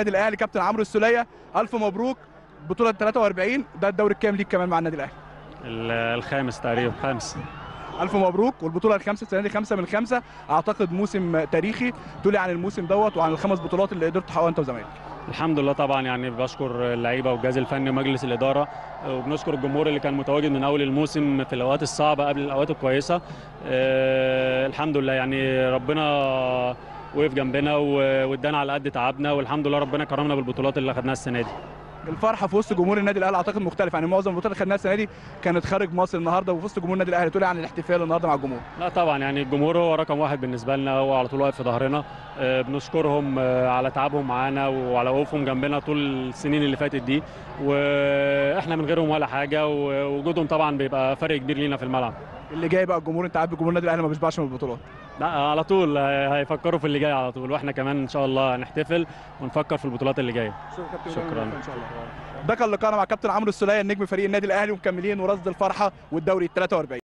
النادي الاهلي كابتن عمرو السوليه، الف مبروك بطوله 43. ده الدوري الكام ليك كمان مع النادي الاهلي؟ الخامس تقريبا، خامس. الف مبروك، والبطوله الخامسه السنه دي، 5 من 5. اعتقد موسم تاريخي. تقولي عن الموسم دوت وعن الخمس بطولات اللي قدرت تحققها انت وزمايلك. الحمد لله طبعا، يعني بشكر اللعيبه والجهاز الفني ومجلس الاداره، وبنشكر الجمهور اللي كان متواجد من اول الموسم في الاوقات الصعبه قبل الاوقات الكويسه. الحمد لله، يعني ربنا وقف جنبنا وادانا على قد تعبنا، والحمد لله ربنا كرمنا بالبطولات اللي اخذناها السنه دي. الفرحه في وسط جمهور النادي الاهلي اعتقد مختلفه، يعني معظم البطولات اللي خدناها السنه دي كانت خارج مصر، النهارده وفي وسط جمهور النادي الاهلي. تقولي عن الاحتفال النهارده مع الجمهور. لا طبعا، يعني الجمهور هو رقم واحد بالنسبه لنا، هو على طول واقف في ظهرنا. بنشكرهم على تعبهم معانا وعلى وقوفهم جنبنا طول السنين اللي فاتت دي، واحنا من غيرهم ولا حاجه، ووجودهم طبعا بيبقى فرق كبير لينا في الملعب. اللي جاي بقى الجمهور، انت عارف جمهور النادي الاهلي ما بيشبعش من البطولات. لا على طول هيفكروا في اللي جاي على طول، واحنا كمان ان شاء الله هنحتفل ونفكر في البطولات اللي جايه. شكرا ان شاء الله. ده كان لقاءنا مع كابتن عمرو السوليه نجم فريق النادي الاهلي، ومكملين ورصد الفرحه والدوري 43.